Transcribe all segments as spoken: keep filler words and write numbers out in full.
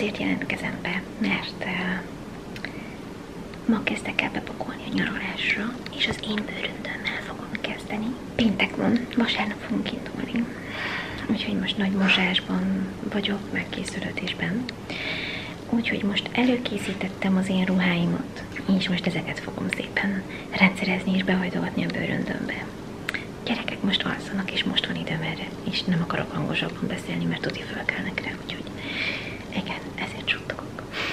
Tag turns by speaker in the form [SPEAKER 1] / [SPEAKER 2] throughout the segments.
[SPEAKER 1] azért jelentkezem be, mert uh, ma kezdek el bepakolni a nyaralásra, és az én bőröndömmel fogom kezdeni. Péntek van, vasárnap fogunk indulni. Úgyhogy most nagy mosásban vagyok, megkészülődésben. Úgyhogy most előkészítettem az én ruháimat, és most ezeket fogom szépen rendszerezni és behajtogatni a bőröndömbe. Gyerekek most alszanak, és most van időm erre, és nem akarok hangosabban beszélni, mert tuti fölkelnek rá, úgyhogy igen, ezért suttogok.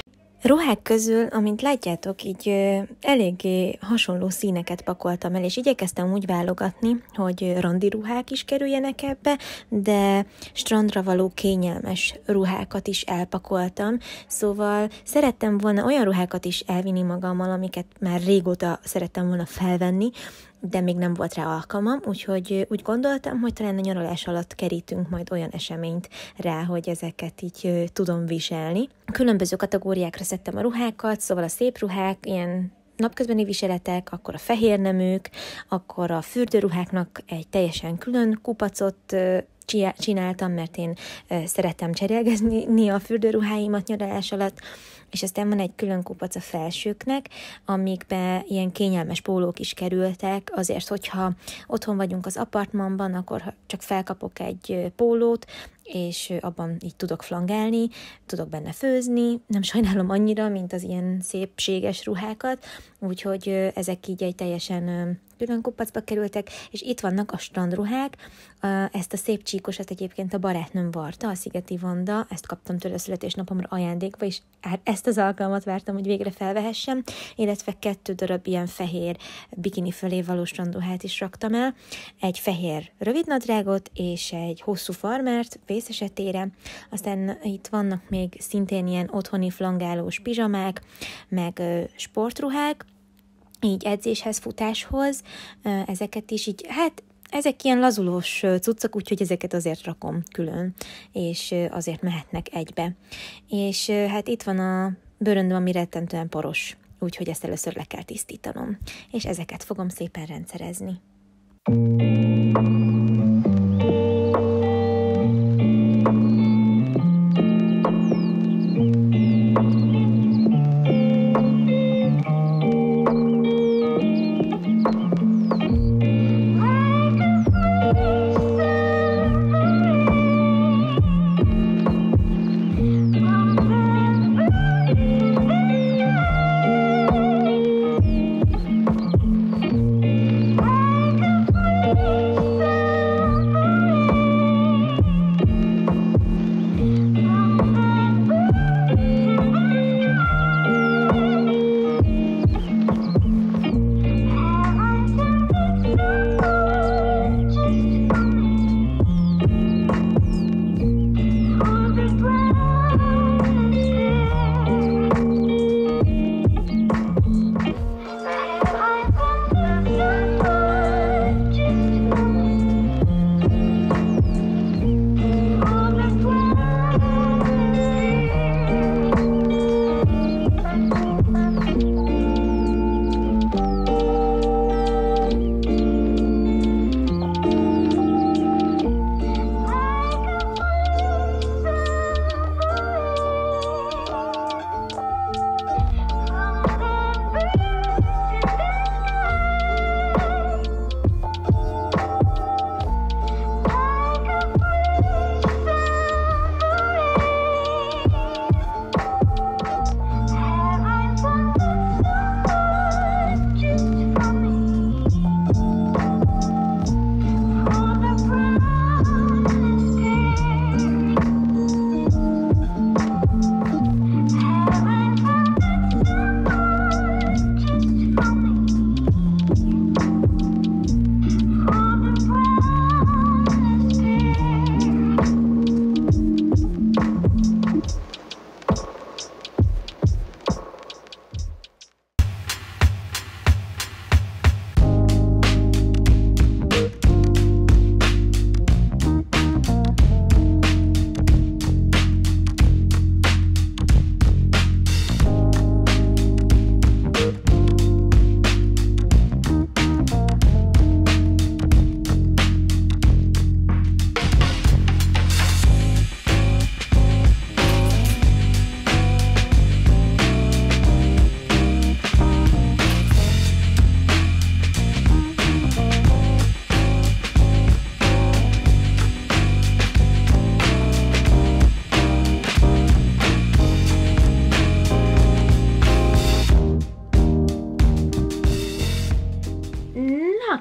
[SPEAKER 2] Ruhák közül, amint látjátok, így ö, eléggé hasonló színeket pakoltam el, és igyekeztem úgy válogatni, hogy randi ruhák is kerüljenek ebbe, de strandra való kényelmes ruhákat is elpakoltam, szóval szerettem volna olyan ruhákat is elvinni magammal, amiket már régóta szerettem volna felvenni, de még nem volt rá alkalmam, úgyhogy úgy gondoltam, hogy talán a nyaralás alatt kerítünk majd olyan eseményt rá, hogy ezeket így tudom viselni. Különböző kategóriákra szedtem a ruhákat, szóval a szép ruhák, ilyen napközbeni viseletek, akkor a fehérneműk, akkor a fürdőruháknak egy teljesen külön kupacot csináltam, mert én szeretem cserélgezni a fürdőruháimat nyaralás alatt, és aztán van egy külön kupac a felsőknek, amikbe ilyen kényelmes pólók is kerültek, azért, hogyha otthon vagyunk az apartmanban, akkor csak felkapok egy pólót, és abban így tudok flangálni, tudok benne főzni, nem sajnálom annyira, mint az ilyen szépséges ruhákat, úgyhogy ezek így egy teljesen külön kupacba kerültek, és itt vannak a strandruhák, ezt a szép csíkosat egyébként a barátnőm varta, a Szigeti Vanda, ezt kaptam tőle a születésnapomra ajándékba, és ezt az alkalmat vártam, hogy végre felvehessem, illetve kettő darab ilyen fehér bikini fölé való strandruhát is raktam el, egy fehér rövidnadrágot, és egy hosszú farmert vész esetére, aztán itt vannak még szintén ilyen otthoni flangálós pizsamák, meg sportruhák, így edzéshez, futáshoz, ezeket is így, hát ezek ilyen lazulós cuccok, úgyhogy ezeket azért rakom külön, és azért mehetnek egybe. És hát itt van a bőröndöm, ami rettentően poros, úgyhogy ezt először le kell tisztítanom, és ezeket fogom szépen rendszerezni.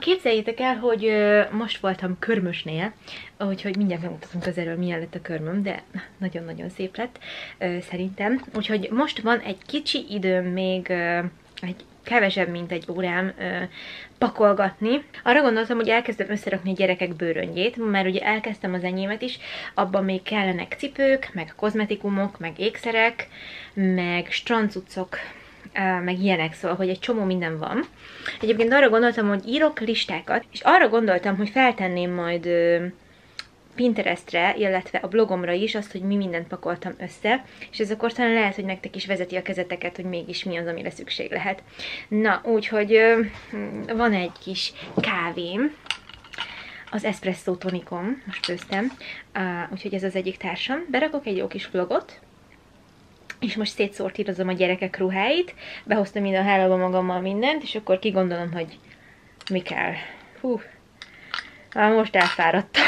[SPEAKER 2] Képzeljétek el, hogy ö, most voltam körmösnél, úgyhogy mindjárt megmutatom közelről, milyen lett a körmöm, de nagyon-nagyon szép lett ö, szerintem. Úgyhogy most van egy kicsi időm még, ö, egy kevesebb, mint egy órám ö, pakolgatni. Arra gondoltam, hogy elkezdem összerakni a gyerekek bőröngyét, mert ugye elkezdtem az enyémet is, abban még kellenek cipők, meg kozmetikumok, meg ékszerek, meg strandcuccok, meg ilyenek, szóval, hogy egy csomó minden van. Egyébként arra gondoltam, hogy írok listákat, és arra gondoltam, hogy feltenném majd ö, Pinterestre, illetve a blogomra is azt, hogy mi mindent pakoltam össze, és ez akkor talán lehet, hogy nektek is vezeti a kezeteket, hogy mégis mi az, amire szükség lehet. Na, úgyhogy ö, van egy kis kávém, az espresso tonikom, most főztem, uh, úgyhogy ez az egyik társam. Berakok egy jó kis vlogot, és most szétszortírozom a gyerekek ruháit, behoztam ide a hálóba magammal mindent, és akkor kigondolom, hogy mi kell. Hú, már most elfáradtam.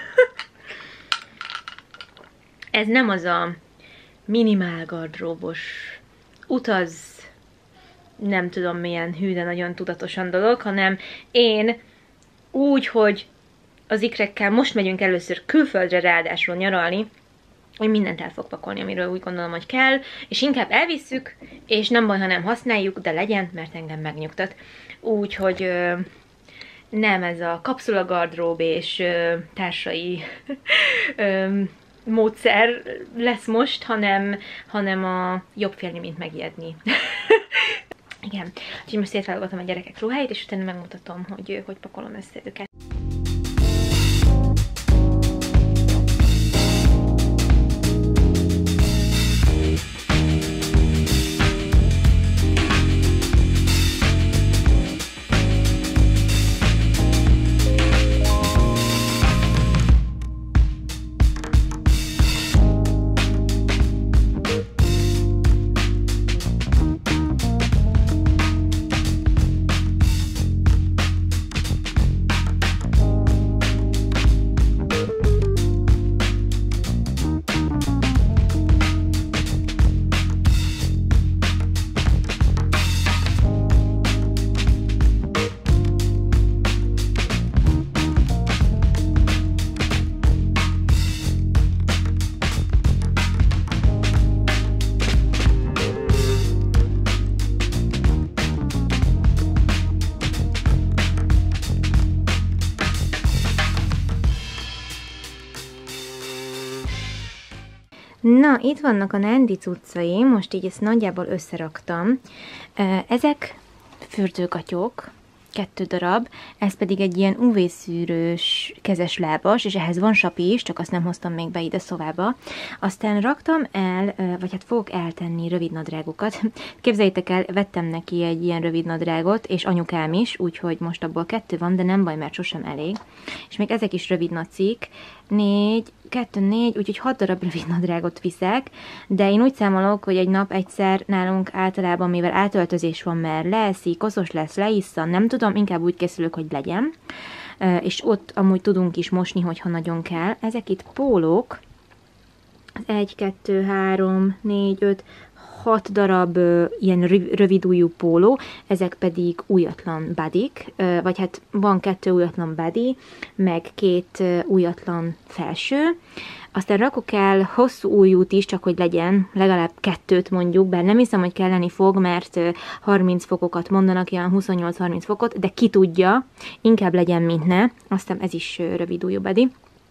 [SPEAKER 2] Ez nem az a minimál gardróbos utaz, nem tudom milyen hű, de nagyon tudatosan dolog, hanem én úgy, hogy az ikrekkel most megyünk először külföldre ráadásul nyaralni, hogy mindent el fog pakolni, amiről úgy gondolom, hogy kell, és inkább elvisszük, és nem baj, ha nem használjuk, de legyen, mert engem megnyugtat. Úgyhogy ö, nem ez a kapszula gardrób és ö, társai ö, módszer lesz most, hanem, hanem a jobb félni, mint megijedni. Igen, úgyhogy most szétválogatom a gyerekek ruháit, és utána megmutatom, hogy hogy pakolom össze őket. Na, itt vannak a Nandi cuccai, most így ezt nagyjából összeraktam. Ezek fürdőgatyók, kettő darab, ez pedig egy ilyen ú vé-szűrős kezes lábas, és ehhez van sapi is, csak azt nem hoztam még be ide szobába. Aztán raktam el, vagy hát fogok eltenni rövidnadrágokat. Képzeljétek el, vettem neki egy ilyen rövidnadrágot, és anyukám is, úgyhogy most abból kettő van, de nem baj, mert sosem elég. És még ezek is rövidnacik, négy, kettő, négy, úgyhogy hat darab rövidnadrágot viszek, de én úgy számolok, hogy egy nap egyszer nálunk általában, mivel átöltözés van, mert leeszik, koszos lesz, leissza, nem tudom, inkább úgy készülök, hogy legyen. És ott amúgy tudunk is mosni, hogyha nagyon kell. Ezek itt pólók, egy, kettő, három, négy, öt, hat darab uh, ilyen rövidújú póló, ezek pedig újatlan badik, uh, vagy hát van kettő újatlan body, meg két uh, újatlan felső. Aztán rakok el hosszú ujjút is, csak hogy legyen, legalább kettőt mondjuk, bár nem hiszem, hogy kelleni fog, mert uh, harminc fokokat mondanak, ilyen huszonnyolc-harminc fokot, de ki tudja, inkább legyen, mint ne. Aztán ez is uh, rövidújú body.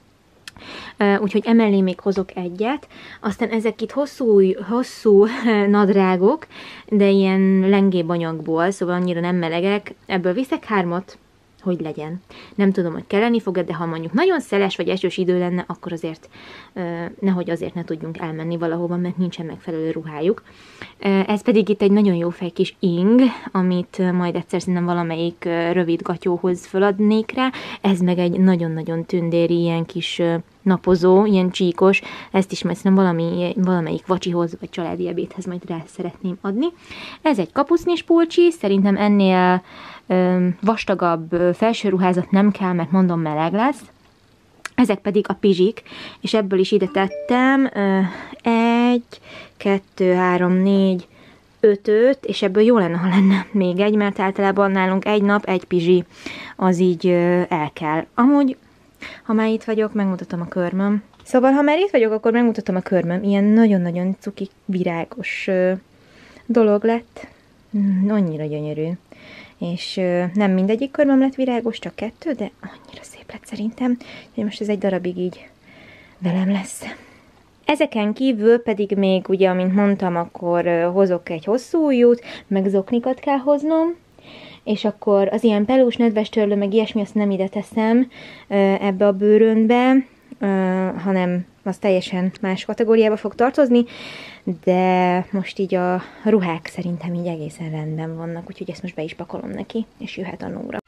[SPEAKER 2] Uh, úgyhogy emellé még hozok egyet, aztán ezek itt hosszú, hosszú nadrágok, de ilyen lengébb anyagból, szóval annyira nem melegek, ebből viszek hármat, hogy legyen. Nem tudom, hogy kelleni fog-e, de ha mondjuk nagyon szeles vagy esős idő lenne, akkor azért uh, nehogy azért ne tudjunk elmenni valahova, mert nincsen megfelelő ruhájuk. Uh, ez pedig itt egy nagyon jó fej kis ing, amit majd egyszer szerintem valamelyik uh, rövid gatyóhoz föladnék rá. Ez meg egy nagyon-nagyon tündéri ilyen kis uh, napozó, ilyen csíkos, ezt is majd szerintem valami, valamelyik vacsihoz, vagy családi ebédhez majd rá szeretném adni. Ez egy kapucnis pulcsi, szerintem ennél ö, vastagabb felső ruházat nem kell, mert mondom, meleg lesz. Ezek pedig a pizsik, és ebből is ide tettem ö, egy, kettő, három, négy, ötöt, és ebből jó lenne, ha lenne még egy, mert általában nálunk egy nap, egy pizsi, az így el kell. Amúgy, ha már itt vagyok, megmutatom a körmöm. Szóval, ha már itt vagyok, akkor megmutatom a körmöm. Ilyen nagyon-nagyon cuki, virágos dolog lett. Annyira gyönyörű. És nem mindegyik körmöm lett virágos, csak kettő, de annyira szép lett szerintem, hogy most ez egy darabig így velem lesz. Ezeken kívül pedig még, ugye, amint mondtam, akkor hozok egy hosszú ujjút, meg zoknikat kell hoznom, és akkor az ilyen pelús, nedves törlő, meg ilyesmi, azt nem ide teszem ebbe a bőröntbe, hanem az teljesen más kategóriába fog tartozni, de most így a ruhák szerintem így egészen rendben vannak, úgyhogy ezt most be is pakolom neki, és jöhet a Nóra.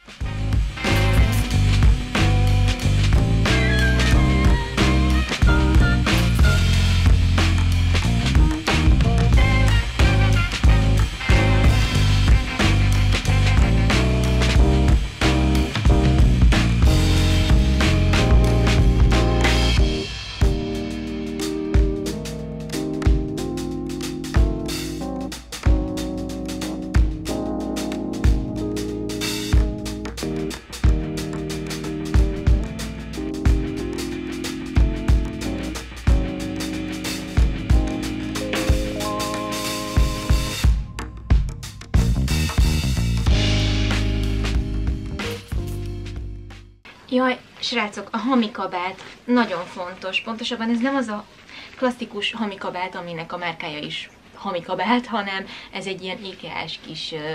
[SPEAKER 2] Jaj, srácok, a hamikabát nagyon fontos. Pontosabban ez nem az a klasszikus hamikabát, aminek a márkája is hamikabát, hanem ez egy ilyen IKEA-s kis ö,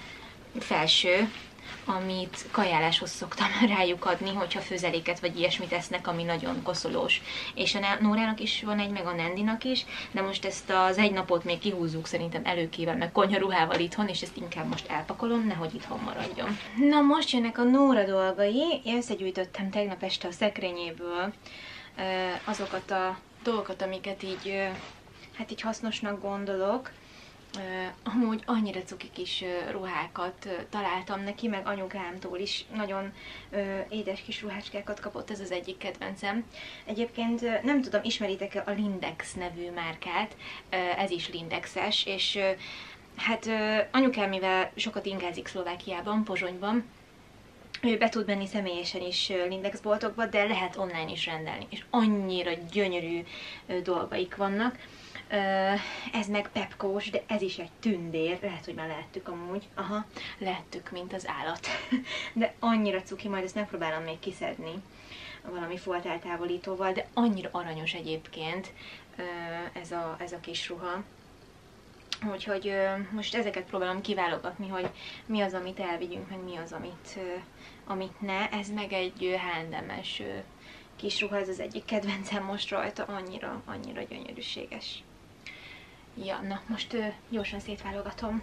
[SPEAKER 2] felső, amit kajáláshoz szoktam rájuk adni, hogyha főzeléket vagy ilyesmit esznek, ami nagyon koszolós. És a Nórának is van egy, meg a Nandinak is, de most ezt az egy napot még kihúzzuk szerintem előkével, meg konyharuhával itthon, és ezt inkább most elpakolom, nehogy itthon maradjon. Na most jönnek a Nóra dolgai. Én összegyűjtöttem tegnap este a szekrényéből azokat a dolgokat, amiket így, hát így hasznosnak gondolok. Uh, amúgy annyira cuki kis uh, ruhákat uh, találtam neki, meg anyukámtól is nagyon uh, édes kis ruhácskákat kapott, ez az egyik kedvencem. Egyébként uh, nem tudom, ismeritek-e a Lindex nevű márkát, uh, ez is Lindexes, és uh, hát uh, anyukám, mivel sokat ingázik Szlovákiában, Pozsonyban, ő be tud menni személyesen is Lindex boltokba, de lehet online is rendelni, és annyira gyönyörű uh, dolgaik vannak. Uh, ez meg pepkós, de ez is egy tündér, lehet, hogy már lehettük amúgy, aha, lehettük, mint az állat, de annyira cuki, majd ezt megpróbálom még kiszedni valami foltáltávolítóval, de annyira aranyos egyébként uh, ez, a, ez a kis ruha. Úgyhogy uh, most ezeket próbálom kiválogatni, hogy mi az, amit elvigyünk, meg mi az, amit, uh, amit ne. Ez meg egy uh, há és em-es uh, kis ruha, ez az egyik kedvencem most rajta, annyira, annyira gyönyörűséges. Ja, na, most uh, gyorsan szétválogatom.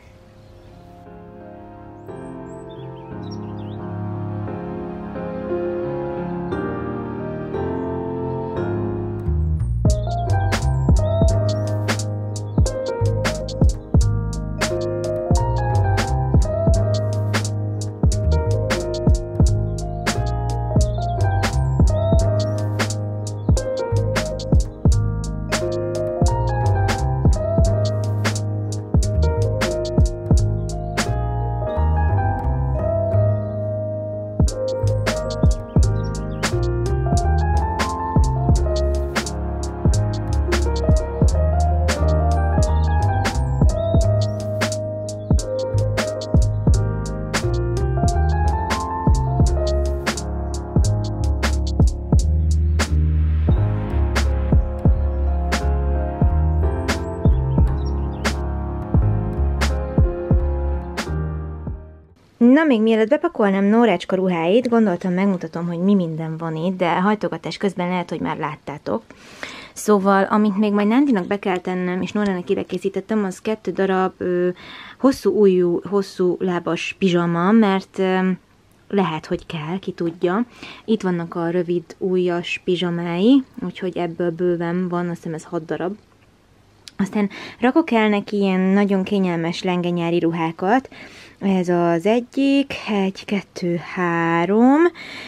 [SPEAKER 2] Na, még mielőtt bepakolnám Nórácska ruháit, gondoltam, megmutatom, hogy mi minden van itt, de hajtogatás közben lehet, hogy már láttátok. Szóval, amit még majd Nandinak be kell tennem, és Nórának ide készítettem, az kettő darab ö, hosszú ujjú, hosszú lábas pizsama, mert ö, lehet, hogy kell, ki tudja. Itt vannak a rövid ujjas pizsamái, úgyhogy ebből bőven van, azt hiszem ez hat darab. Aztán rakok el neki ilyen nagyon kényelmes lengenyári ruhákat. Ez az egyik, egy, kettő, három,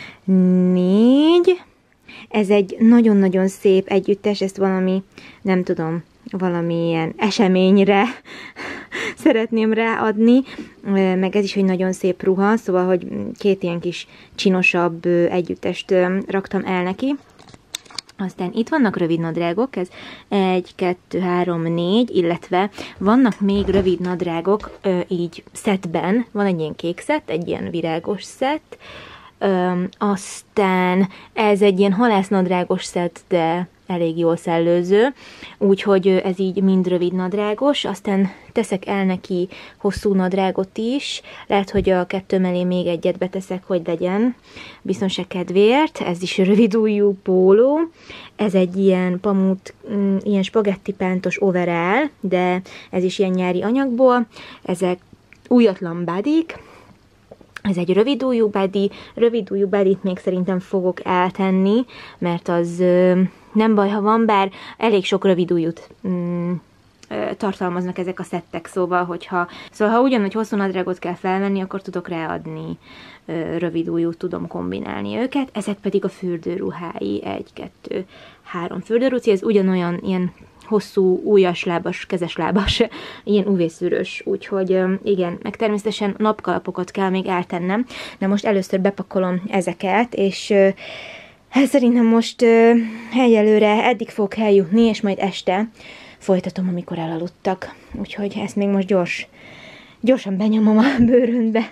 [SPEAKER 2] négy. Ez egy nagyon-nagyon szép együttes, ezt valami, nem tudom, valamilyen eseményre szeretném ráadni, meg ez is egy nagyon szép ruha, szóval, hogy két ilyen kis csinosabb együttest raktam el neki. Aztán itt vannak rövid nadrágok, ez egy, kettő, három, négy, illetve vannak még rövid nadrágok így szettben, van egy ilyen kék szett, egy ilyen virágos szett, Öm, aztán ez egy ilyen halásznadrágos szett, de elég jól szellőző, úgyhogy ez így mind rövid nadrágos, aztán teszek el neki hosszú nadrágot is, lehet, hogy a kettő mellé még egyet beteszek, hogy legyen biztonság kedvéért, ez is rövidujjú póló, ez egy ilyen pamut, ilyen spagetti pántos overall, de ez is ilyen nyári anyagból, ezek újatlan badik. Ez egy rövidujjú body, rövidujjú bodyt még szerintem fogok eltenni, mert az ö, nem baj, ha van, bár elég sok rövidujjút mm, tartalmaznak ezek a szettek, szóval, hogyha, szóval, ha ugyanúgy hosszú nadrágot kell felvenni, akkor tudok ráadni ö, rövidujjút, tudom kombinálni őket, ezek pedig a fürdőruhái, egy, kettő, három fürdőruci, ez ugyanolyan ilyen hosszú, ujjaslábas, kezeslábas, ilyen u vé-szűrős, úgyhogy igen, meg természetesen napkalapokat kell még eltennem, de most először bepakolom ezeket, és hát szerintem most helyelőre eddig fogok eljutni, és majd este folytatom, amikor elaludtak, úgyhogy ezt még most gyors, gyorsan benyomom a bőröndbe.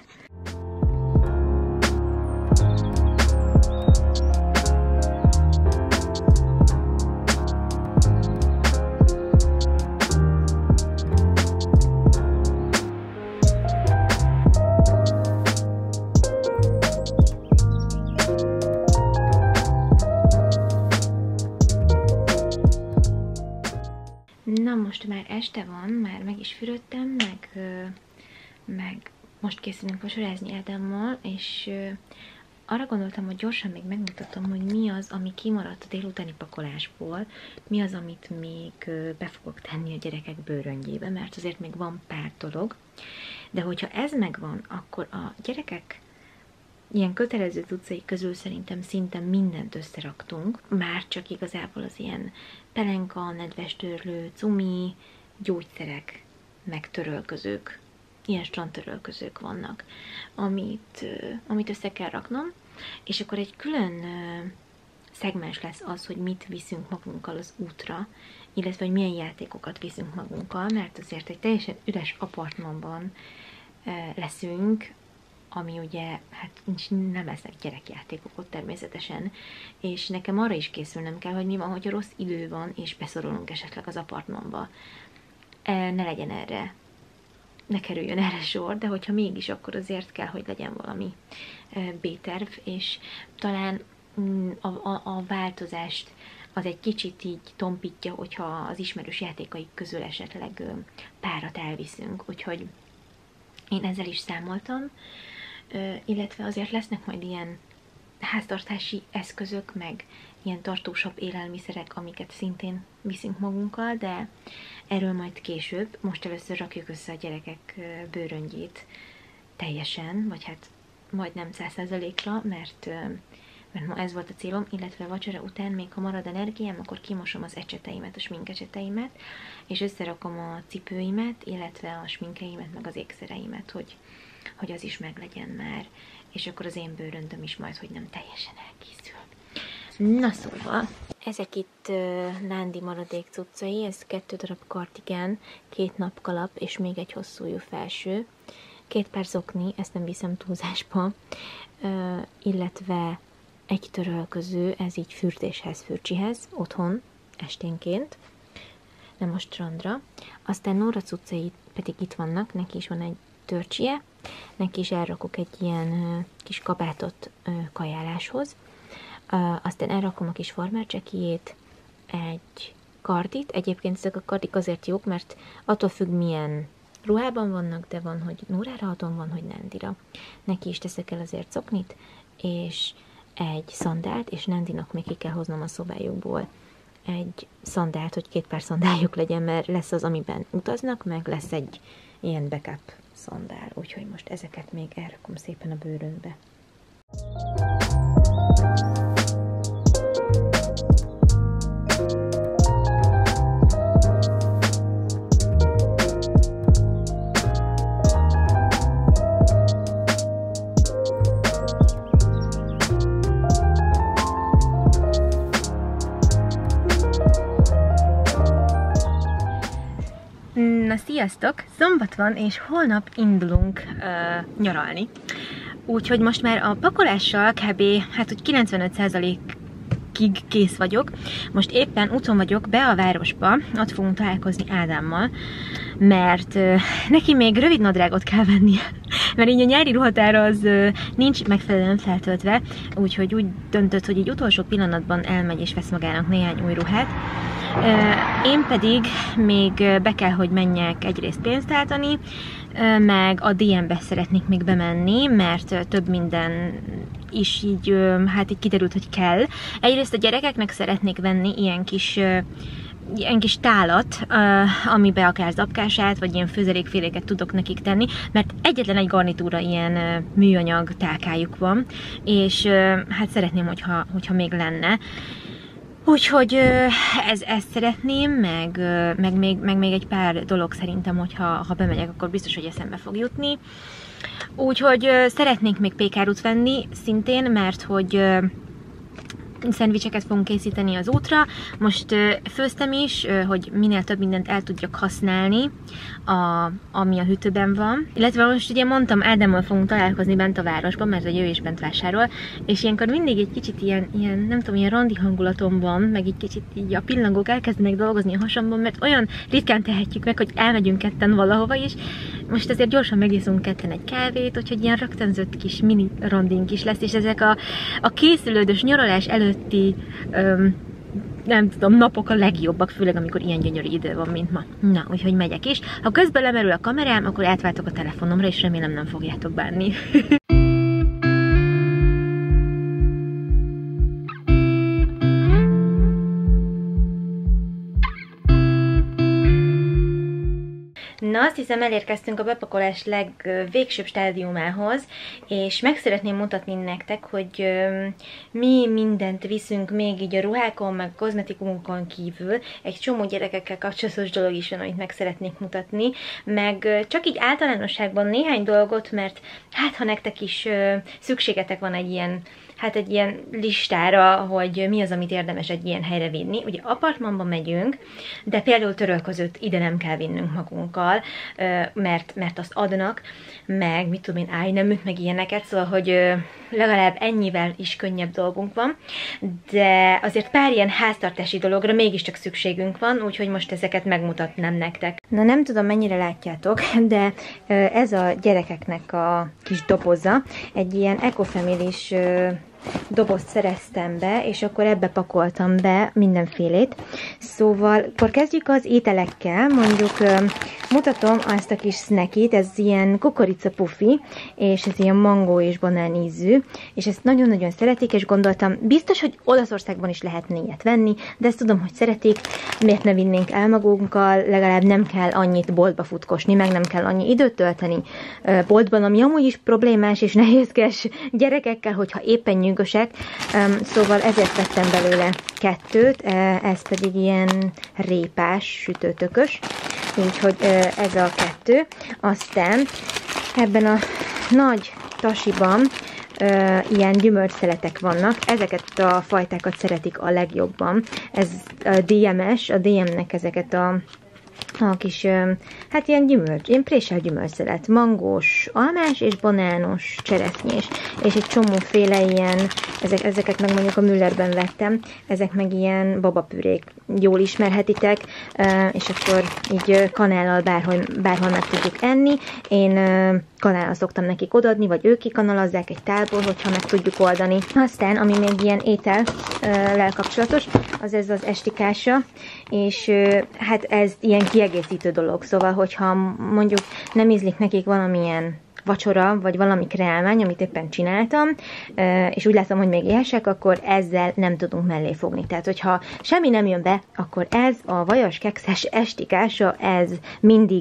[SPEAKER 2] Na most már este van, már meg is fürödtem, meg, meg most készülünk vacsorázni Ádámmal, és arra gondoltam, hogy gyorsan még megmutatom, hogy mi az, ami kimaradt a délutáni pakolásból, mi az, amit még be fogok tenni a gyerekek bőröngyébe, mert azért még van pár dolog, de hogyha ez megvan, akkor a gyerekek ilyen kötelező cuccai közül szerintem szinte mindent összeraktunk, már csak igazából az ilyen pelenka, nedves törlő, cumi, gyógyszerek, meg törölközők, ilyen strandtörölközők vannak, amit, amit össze kell raknom, és akkor egy külön szegmens lesz az, hogy mit viszünk magunkkal az útra, illetve hogy milyen játékokat viszünk magunkkal, mert azért egy teljesen üres apartmanban leszünk, ami ugye, hát nem lesznek gyerekjátékok ott természetesen, és nekem arra is készülnem kell, hogy mi van, hogyha rossz idő van, és beszorulunk esetleg az apartmanba. Ne legyen erre, ne kerüljön erre sor, de hogyha mégis, akkor azért kell, hogy legyen valami B-terv, és talán a, a, a változást az egy kicsit így tompítja, hogyha az ismerős játékaik közül esetleg párat elviszünk, úgyhogy én ezzel is számoltam, illetve azért lesznek majd ilyen háztartási eszközök, meg ilyen tartósabb élelmiszerek, amiket szintén viszünk magunkkal, de erről majd később. Most először rakjuk össze a gyerekek bőröngyét teljesen, vagy hát majdnem száz százalékra, mert, mert ma ez volt a célom, illetve vacsora után még ha marad energiám, akkor kimosom az ecseteimet, a sminkecseteimet, és összerakom a cipőimet, illetve a sminkeimet, meg az ékszereimet, hogy hogy az is meglegyen már, és akkor az én bőröndöm is majd, hogy nem teljesen elkészül. Na szóval, ezek itt uh, Nándi maradék cuccai, ez kettő darab kardigán, két napkalap, és még egy hosszújú felső, két pár zokni, ezt nem viszem túlzásba, uh, illetve egy törölköző, ez így fürdéshez, fürcsihez, otthon, esténként, nem a strandra. Aztán Nóra cuccai pedig itt vannak, neki is van egy törcsie, neki is elrakok egy ilyen uh, kis kabátot uh, kajáláshoz, uh, aztán elrakom a kis farmercsekijét, egy kardit, egyébként ezek a kardik azért jók, mert attól függ milyen ruhában vannak, de van, hogy Nórára adom, van, hogy Nándira. Neki is teszek el azért coknit, és egy szandált, és Nándinak még ki kell hoznom a szobájukból egy szandált, hogy két pár szandáljuk legyen, mert lesz az, amiben utaznak, meg lesz egy ilyen backup szandál, úgyhogy most ezeket még elrakom szépen a bőröndbe. Sziasztok! Szombat van, és holnap indulunk uh, nyaralni. Úgyhogy most már a pakolással kb. Hát úgy kilencvenöt százalékig kész vagyok. Most éppen úton vagyok be a városba, ott fogunk találkozni Ádámmal, mert uh, neki még rövid nadrágot kell vennie, mert így a nyári ruhatára az uh, nincs megfelelően feltöltve, úgyhogy úgy döntött, hogy egy utolsó pillanatban elmegy és vesz magának néhány új ruhát. Uh, én pedig még be kell, hogy menjek egyrészt pénzt áltani, uh, meg a dé em-be szeretnék még bemenni, mert uh, több minden is így, uh, hát így kiderült, hogy kell. Egyrészt a gyerekeknek szeretnék venni ilyen kis uh, ilyen kis tálat, uh, amibe akár zapkását, vagy ilyen főzelékféléket tudok nekik tenni, mert egyetlen egy garnitúra ilyen uh, műanyag tálkájuk van, és uh, hát szeretném, hogyha, hogyha még lenne. Úgyhogy uh, ez, ezt szeretném, meg, uh, meg, még, meg még egy pár dolog szerintem, hogyha ha bemegyek, akkor biztos, hogy eszembe fog jutni. Úgyhogy uh, szeretnék még pékárút venni szintén, mert hogy uh, szendvicseket fogunk készíteni az útra. Most uh, főztem is, uh, hogy minél több mindent el tudjak használni, a, ami a hűtőben van. Illetve most ugye mondtam, Ádámmal fogunk találkozni bent a városban, mert hogy ő is bent vásárol, és ilyenkor mindig egy kicsit ilyen, ilyen nem tudom, ilyen randi hangulatom van, meg egy kicsit így a pillangók elkezdenek dolgozni a hasamban, mert olyan ritkán tehetjük meg, hogy elmegyünk ketten valahova is. Most azért gyorsan megiszunk ketten egy kávét, úgyhogy ilyen rögtönzött kis mini randink is lesz, és ezek a, a készülődős nyaralás előtti öm, nem tudom, napok a legjobbak, főleg amikor ilyen gyönyörű idő van, mint ma. Na, úgyhogy megyek is. Ha közben lemerül a kamerám, akkor átváltok a telefonomra, és remélem nem fogjátok bánni. Na, azt hiszem, elérkeztünk a bepakolás legvégsőbb stádiumához, és meg szeretném mutatni nektek, hogy ö, mi mindent viszünk még így a ruhákon, meg a kozmetikumunkon kívül. Egy csomó gyerekekkel kapcsolatos dolog is van, amit meg szeretnék mutatni, meg ö, csak így általánosságban néhány dolgot, mert hát ha nektek is ö, szükségetek van egy ilyen, hát egy ilyen listára, hogy mi az, amit érdemes egy ilyen helyre vinni. Ugye apartmanba megyünk, de például törölközőt ide nem kell vinnünk magunkkal, mert, mert azt adnak, meg mit tudom én, ájneműt, meg ilyeneket, szóval, hogy legalább ennyivel is könnyebb dolgunk van, de azért pár ilyen háztartási dologra mégiscsak szükségünk van, úgyhogy most ezeket megmutatnám nektek. Na, nem tudom, mennyire látjátok, de ez a gyerekeknek a kis doboza, egy ilyen ecofamilis dobozt szereztem be, és akkor ebbe pakoltam be mindenfélét. Szóval, akkor kezdjük az ételekkel, mondjuk mutatom azt a kis snackit, ez ilyen kukorica pufi, és ez ilyen mangó és banán ízű, és ezt nagyon-nagyon szeretik, és gondoltam, biztos, hogy Olaszországban is lehetne ilyet venni, de ezt tudom, hogy szeretik, miért ne vinnénk el magunkkal, legalább nem kell annyit boltba futkosni, meg nem kell annyi időt tölteni boltban, ami amúgy is problémás és nehézkes gyerekekkel, hogyha éppen nyűgösek, szóval ezért vettem belőle kettőt, ez pedig ilyen répás, sütőtökös, úgyhogy ez a kettő. Aztán ebben a nagy tasiban ilyen gyümölcsszeletek vannak, ezeket a fajtákat szeretik a legjobban. Ez a dé em-es, a dé em-nek ezeket a a kis, hát ilyen gyümölcs, ilyen présel gyümölcsszelet, mangós, almás és banános, cseresznyés, és egy csomóféle ilyen, ezek, ezeket meg mondjuk a Müllerben vettem, ezek meg ilyen babapürék, jól ismerhetitek, és akkor így kanállal bárhol, bárhol meg tudjuk enni. Én kanállal szoktam nekik odaadni, vagy ők kikanalazzák egy tálból, hogyha meg tudjuk oldani. Aztán, ami még ilyen étellel kapcsolatos, az ez az estikása, és hát ez ilyen kiegészítő dolog, szóval, hogyha mondjuk nem ízlik nekik valamilyen vacsora, vagy valami kreálmány, amit éppen csináltam, és úgy látom, hogy még éhesek, akkor ezzel nem tudunk mellé fogni. Tehát, hogyha semmi nem jön be, akkor ez a vajas kekszes estikása, ez mindig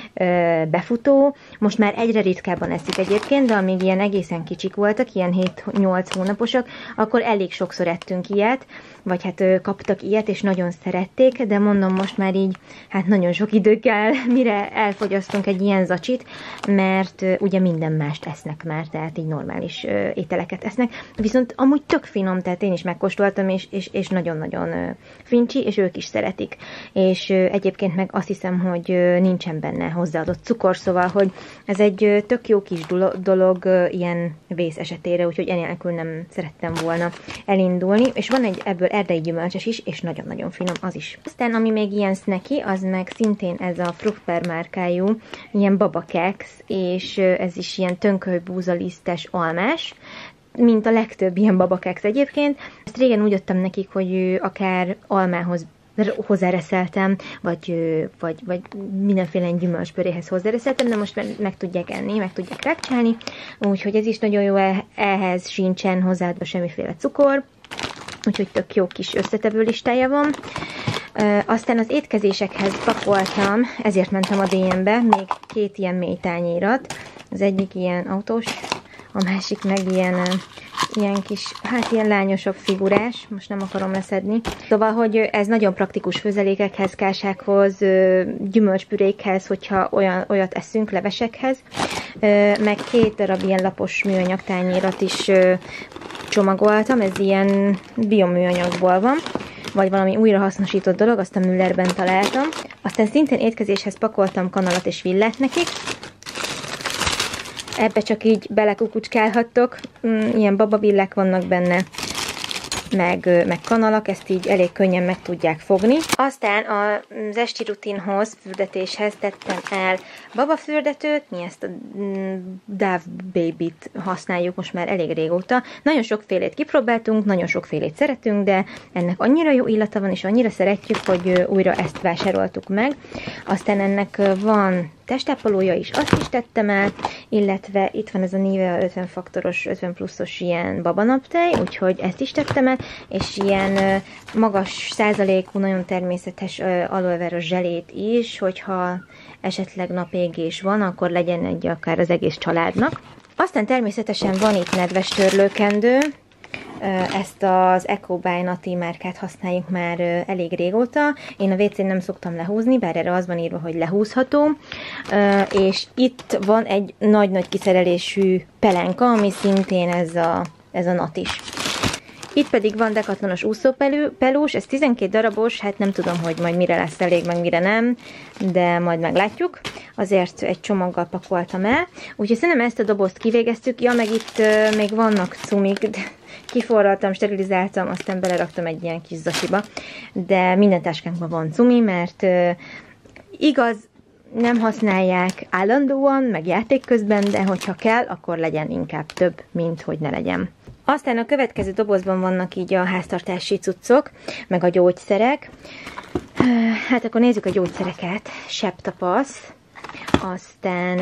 [SPEAKER 2] befutó. Most már egyre ritkábban eszik egyébként, de amíg ilyen egészen kicsik voltak, ilyen hét-nyolc hónaposak, akkor elég sokszor ettünk ilyet, vagy hát kaptak ilyet, és nagyon szerették, de mondom, most már így, hát nagyon sok idő kell, mire elfogyasztunk egy ilyen zacsit, mert ugye ugye minden mást esznek már, tehát így normális ö, ételeket esznek. Viszont amúgy tök finom, tehát én is megkóstoltam, és, és, és nagyon-nagyon ö, fincsi, és ők is szeretik. És ö, egyébként meg azt hiszem, hogy ö, nincsen benne hozzáadott cukor, szóval, hogy ez egy ö, tök jó kis dolog ö, ilyen vész esetére, úgyhogy enélkül nem szerettem volna elindulni. És van egy ebből erdei gyümölcses is, és nagyon-nagyon finom az is. Aztán, ami még ilyen snacky, az meg szintén ez a Fruchtbar márkájú, ilyen babakeks, és ez is ilyen tönköly-búzalisztes almás, mint a legtöbb ilyen babakeks egyébként. Ezt régen úgy adtam nekik, hogy akár almához hozzáreszeltem, vagy, vagy, vagy mindenféle gyümölcspöréhez hozzáreszeltem, de most meg, meg tudják enni, meg tudják rákcsálni, úgyhogy ez is nagyon jó, ehhez sincsen hozzáadva semmiféle cukor, úgyhogy tök jó kis összetevő listája van. Uh, aztán az étkezésekhez pakoltam, ezért mentem a dé em-be, még két ilyen mély tányérat. Az egyik ilyen autós, a másik meg ilyen, uh, ilyen kis, hát ilyen lányosabb figurás, most nem akarom leszedni. Szóval, hogy ez nagyon praktikus főzelékekhez, kásákhoz, uh, gyümölcspürékhez, hogyha olyan, olyat eszünk, levesekhez. Uh, meg két darab ilyen lapos műanyag tányérat is uh, csomagoltam, ez ilyen bioműanyagból van, vagy valami újrahasznosított dolog, azt a Müllerben találtam. Aztán szintén étkezéshez pakoltam kanalat és villát nekik. Ebbe csak így belekukucskálhattok, ilyen babavillák vannak benne, meg, meg kanalak, ezt így elég könnyen meg tudják fogni. Aztán az esti rutinhoz, fürdetéshez tettem el babafürdetőt, mi ezt a Dove Baby-t használjuk most már elég régóta. Nagyon sokfélét kipróbáltunk, nagyon sokfélét szeretünk, de ennek annyira jó illata van, és annyira szeretjük, hogy újra ezt vásároltuk meg. Aztán ennek van testápolója is, azt is tettem el, illetve itt van ez a Nivea ötven faktoros, ötven pluszos ilyen babanaptej, úgyhogy ezt is tettem el, és ilyen magas százalékú, nagyon természetes aloe vera zselét is, hogyha esetleg napégés van, akkor legyen egy akár az egész családnak. Aztán természetesen van itt nedves törlőkendő, ezt az Eco by Nati márkát használjuk már elég régóta. Én a vécén nem szoktam lehúzni, bár erre az van írva, hogy lehúzható. És itt van egy nagy-nagy kiszerelésű pelenka, ami szintén ez a, ez a Nat is. Itt pedig van Decathlonos úszópelús, ez tizenkét darabos, hát nem tudom, hogy majd mire lesz elég, meg mire nem, de majd meglátjuk. Azért egy csomaggal pakoltam el. Úgyhogy szerintem ezt a dobozt kivégeztük. Ja, meg itt uh, még vannak cumik, de kiforraltam, sterilizáltam, aztán beleraktam egy ilyen kis zasiba. De minden táskánkban van cumi, mert uh, igaz, nem használják állandóan, meg játék közben, de hogyha kell, akkor legyen inkább több, mint hogy ne legyen. Aztán a következő dobozban vannak így a háztartási cuccok, meg a gyógyszerek. Hát akkor nézzük a gyógyszereket. Septapasz. Aztán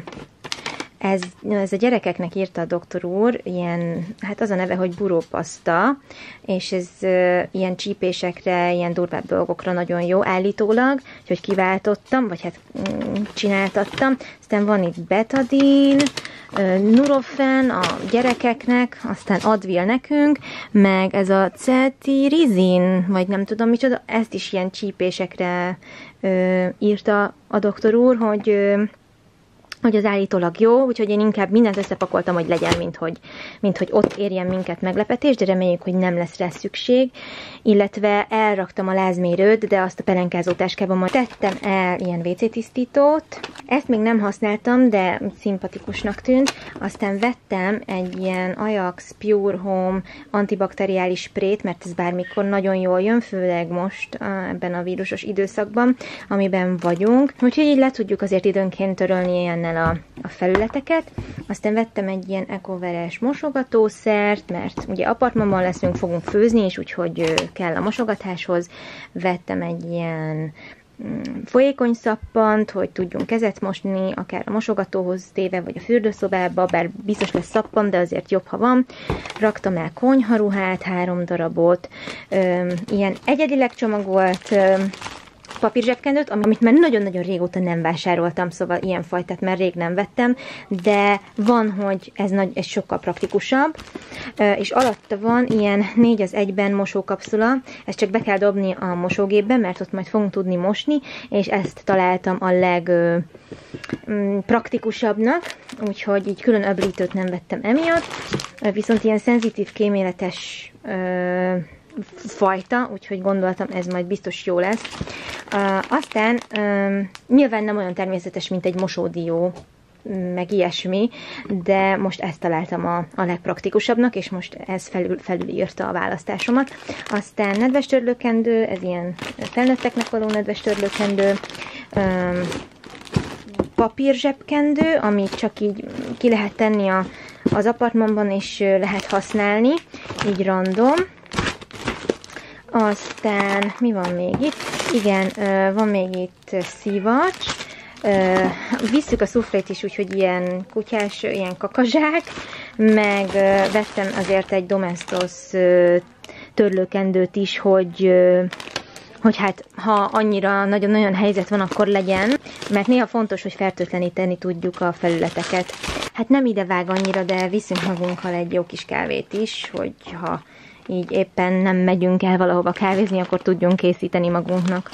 [SPEAKER 2] ez, ez a gyerekeknek írta a doktor úr, ilyen, hát az a neve, hogy burópaszta, és ez ilyen csípésekre, ilyen durvább dolgokra nagyon jó állítólag, úgyhogy kiváltottam, vagy hát csináltattam. Aztán van itt betadin, Nurofen a gyerekeknek, aztán Advil nekünk, meg ez a cetirizin, vagy nem tudom micsoda, ezt is ilyen csípésekre ö, írta a doktor úr, hogy, ö, hogy az állítólag jó, úgyhogy én inkább mindent összepakoltam, hogy legyen, mint hogy, mint hogy ott érjen minket meglepetés, de reméljük, hogy nem lesz rá szükség. Illetve elraktam a lázmérőt, de azt a pelenkázó táskában majd tettem el ilyen vé cé tisztítót. Ezt még nem használtam, de szimpatikusnak tűnt. Aztán vettem egy ilyen Ajax Pure Home antibakteriális sprét, mert ez bármikor nagyon jól jön, főleg most ebben a vírusos időszakban, amiben vagyunk. Úgyhogy így le tudjuk azért időnként törölni ilyennel a, a felületeket. Aztán vettem egy ilyen ekoveres mosogatószert, mert ugye apartmanban leszünk, fogunk főzni, és úgyhogy kell a mosogatáshoz. Vettem egy ilyen folyékony szappant, hogy tudjunk kezet mosni, akár a mosogatóhoz téve, vagy a fürdőszobába, bár biztos lesz szappan, de azért jobb, ha van. Raktam el konyharuhát, három darabot, ilyen egyedileg csomagolt papírzsebkendőt, amit már nagyon-nagyon régóta nem vásároltam, szóval ilyen fajtát már rég nem vettem, de van, hogy ez, nagy, ez sokkal praktikusabb, és alatta van ilyen négy az egyben mosókapszula, ezt csak be kell dobni a mosógépbe, mert ott majd fogunk tudni mosni, és ezt találtam a legpraktikusabbnak, úgyhogy így külön öblítőt nem vettem emiatt, viszont ilyen szenzitív kéméletes ö, fajta, úgyhogy gondoltam, ez majd biztos jó lesz. Uh, aztán um, nyilván nem olyan természetes, mint egy mosódió, meg ilyesmi, de most ezt találtam a, a legpraktikusabbnak, és most ez felül, felülírta a választásomat. Aztán nedves törlőkendő, ez ilyen felnőtteknek való nedves törlőkendő, um, papírzsebkendő, amit csak így ki lehet tenni a, az apartmanban, és lehet használni, így random. Aztán mi van még itt? Igen, van még itt szívacs. Visszük a szuflét is, úgyhogy ilyen kutyás, ilyen kakazsák. Meg vettem azért egy Domestos törlőkendőt is, hogy, hogy hát ha annyira nagyon-nagyon helyzet van, akkor legyen. Mert néha fontos, hogy fertőtleníteni tudjuk a felületeket. Hát nem ide vág annyira, de viszünk magunkkal egy jó kis kávét is, hogy ha így éppen nem megyünk el valahova kávézni, akkor tudjunk készíteni magunknak.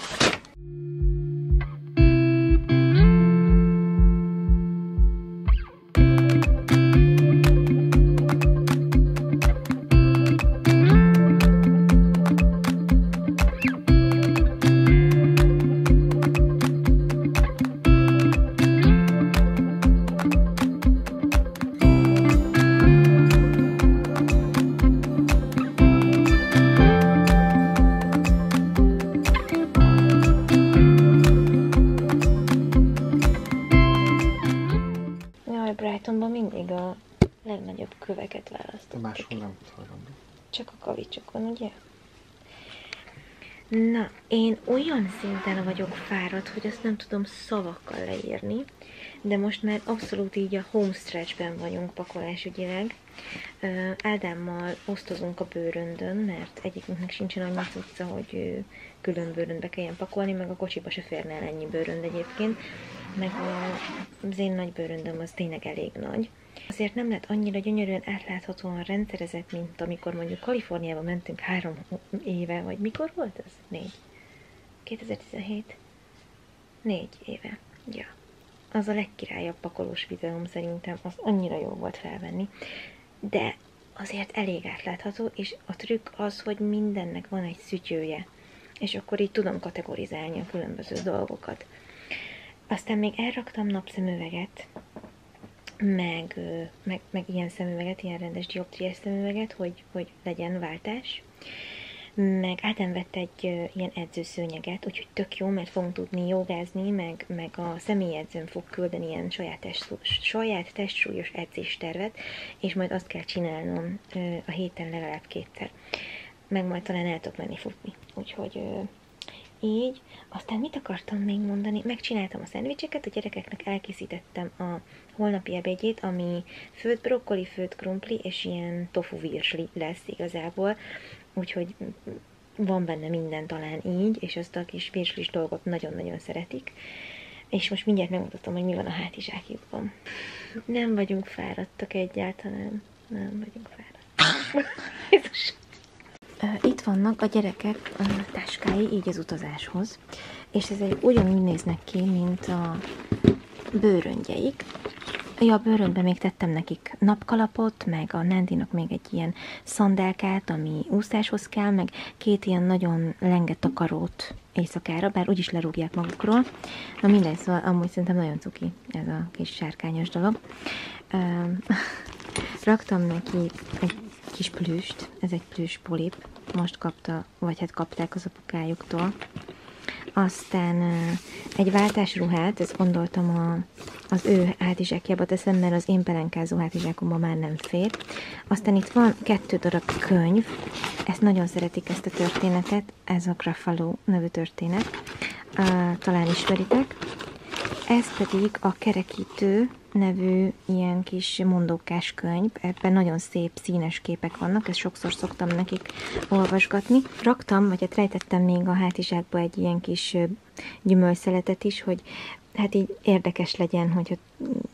[SPEAKER 2] Brightonban mindig a legnagyobb köveket választottak.
[SPEAKER 3] Máshol nem hajlandó.
[SPEAKER 2] Csak a kavicsokon, ugye? Na, én olyan szinten vagyok fáradt, hogy azt nem tudom szavakkal leírni, de most már abszolút így a home stretchben vagyunk pakolásügyileg. Ádámmal osztozunk a bőröndön, mert egyikünknek sincsen annyi cucca, hogy külön bőröndbe kelljen pakolni, meg a kocsiba se férne el ennyi bőrönd egyébként, meg az én nagy bőröndöm az tényleg elég nagy. Azért nem lett annyira gyönyörűen átláthatóan rendszerezett, mint amikor mondjuk Kaliforniába mentünk három éve, vagy mikor volt ez? Négy. kétezer-tizenhét? Négy éve. Ja. Az a legkirályabb pakolós videóm szerintem, az annyira jó volt felvenni. De azért elég átlátható, és a trükk az, hogy mindennek van egy szütyője. És akkor így tudom kategorizálni a különböző dolgokat. Aztán még elraktam napszemüveget, meg, meg, meg ilyen szemüveget, ilyen rendes dioptriás szemüveget, hogy, hogy legyen váltás. Meg Ádám vett egy uh, ilyen edzőszőnyeget, úgyhogy tök jó, mert fogunk tudni jogázni, meg, meg a személyedzőn fog küldeni ilyen saját, test, saját testsúlyos edzéstervet, és majd azt kell csinálnom uh, a héten legalább kétszer. Meg majd talán el tudok menni futni. Úgyhogy uh, így. Aztán mit akartam még mondani? Megcsináltam a szendvicseket, a gyerekeknek elkészítettem a holnapi ebédjét, ami főtt brokkoli, főtt krumpli, és ilyen tofu virsli lesz igazából. Úgyhogy van benne minden talán így, és azt a kis virslis dolgot nagyon-nagyon szeretik. És most mindjárt megmutatom, hogy mi van a hátizsákjukban. Nem vagyunk fáradtak egyáltalán. Nem vagyunk fáradtak. Jézus! Itt vannak a gyerekek a táskái, így az utazáshoz. És ezek ugyanúgy néznek ki, mint a bőröndjeik. Ja, a bőröndben még tettem nekik napkalapot, meg a Nandinak még egy ilyen szandálkát, ami úszáshoz kell, meg két ilyen nagyon lenge takarót éjszakára, bár úgyis lerúgják magukról. Na mindegy, szóval amúgy szerintem nagyon cuki ez a kis sárkányos dolog. Raktam neki egy kis plüst, ez egy plüss polip, most kapta, vagy hát kapták az apukájuktól. Aztán uh, egy váltásruhát, ezt gondoltam a, az ő hátizsákjába teszem, mert az én pelenkázó hátizsákomban már nem fér. Aztán itt van kettő darab könyv, ezt nagyon szeretik, ezt a történetet, ez a Gruffalo nevű történet, uh, talán ismeritek. Ez pedig a Kerekítő nevű ilyen kis mondókás könyv, ebben nagyon szép színes képek vannak, ezt sokszor szoktam nekik olvasgatni. Raktam, vagy hát rejtettem még a hátizsákba egy ilyen kis gyümölcsszeletet is, hogy hát így érdekes legyen, hogyha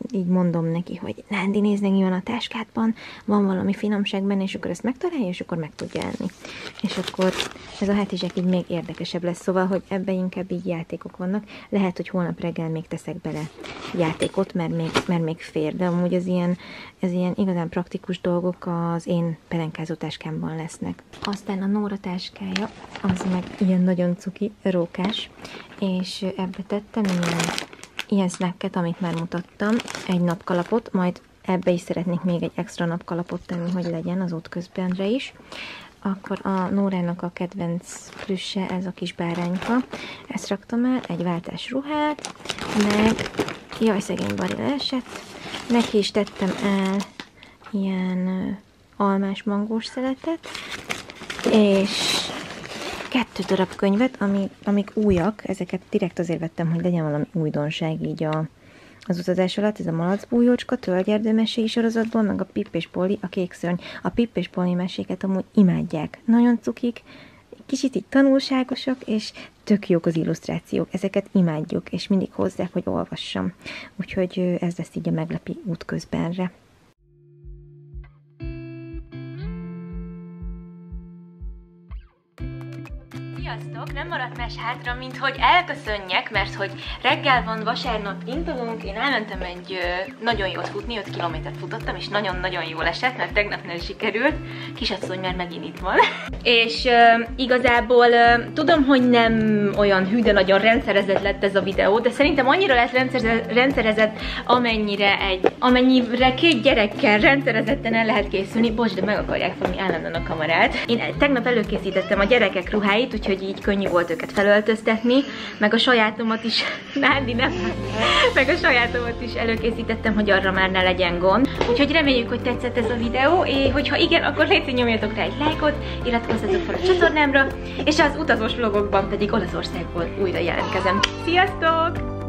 [SPEAKER 2] így mondom neki, hogy Nándi, nézd meg, mi van a táskádban, van valami finomság benne, és akkor ezt megtalálja, és akkor meg tudja enni. És akkor ez a hátizsák így még érdekesebb lesz, szóval, hogy ebben inkább így játékok vannak. Lehet, hogy holnap reggel még teszek bele játékot, mert még, mert még fér, de amúgy az ilyen, ez ilyen igazán praktikus dolgok az én pelenkázó táskámban lesznek. Aztán a Nóra táskája, az meg ilyen nagyon cuki, rókás, és ebbe tettem ilyen, ilyen snacket, amit már mutattam, egy napkalapot, majd ebbe is szeretnék még egy extra napkalapot tenni, hogy legyen az útközbenre is. Akkor a Nórának a kedvenc plüsse, ez a kis bárányka. Ezt raktam el, egy váltás ruhát, meg, jaj, szegény Bari leesett, neki is tettem el ilyen almás mangós szeletet, és kettő darab könyvet, ami, amik újak, ezeket direkt azért vettem, hogy legyen valami újdonság így a, az utazás alatt. Ez a Malacbújócska tölgyerdő mesélyi sorozatból, meg a Pip és Polly, a kék szörny. A Pip és Polly meséket amúgy imádják. Nagyon cukik, kicsit így tanulságosak, és tök jók az illusztrációk. Ezeket imádjuk, és mindig hozzák, hogy olvassam. Úgyhogy ez lesz így a meglepi útközbenre. Sziasztok! Nem maradt más hátra, mint hogy elköszönjek, mert hogy reggel van, vasárnap indulunk, én elmentem egy ö, nagyon jót futni, öt kilométert futottam, és nagyon-nagyon jól esett, mert tegnap nem sikerült. Kisasszony már megint itt van. És ö, igazából ö, tudom, hogy nem olyan hű, de nagyon rendszerezett lett ez a videó, de szerintem annyira lesz rendszerezett, rendszerezett amennyire egy, amennyire két gyerekkel rendszerezetten el lehet készülni. Bocs, de meg akarják fogni állandóan a kamerát. Én tegnap előkészítettem a gyerekek ruháit, úgyhogy így könnyű volt őket felöltöztetni, meg a sajátomat is, Nándi nem, meg a sajátomat is előkészítettem, hogy arra már ne legyen gond. Úgyhogy reméljük, hogy tetszett ez a videó, és hogyha igen, akkor légy nyomjatok rá egy lájkot, iratkozzatok fel a csatornámra, és az utazós vlogokban pedig Olaszországból újra jelentkezem. Sziasztok!